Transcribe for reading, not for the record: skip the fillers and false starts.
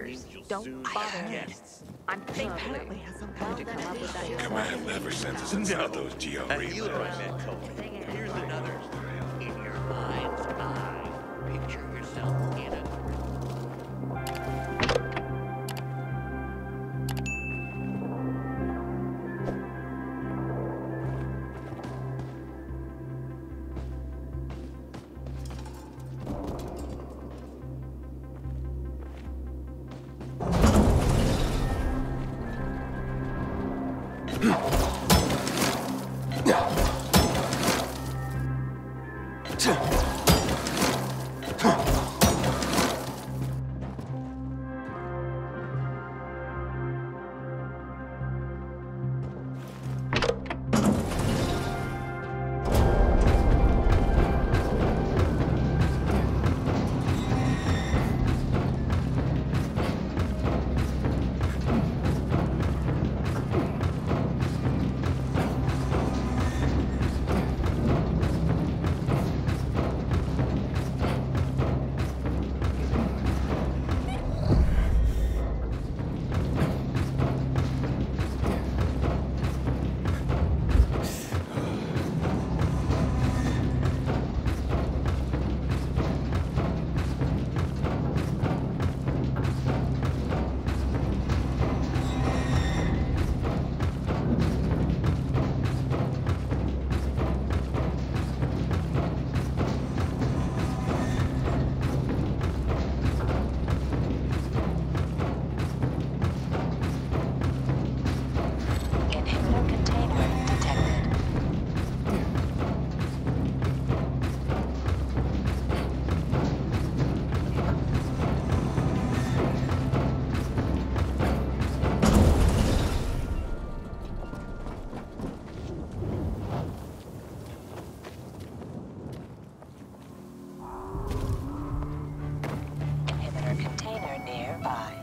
Others don't bother me. I'm apparently has some time to come up with that. Command never sends us inside those GO You know what I meant, Kobe. Here's another. In your mind's eye, picture yourself in a... Container nearby.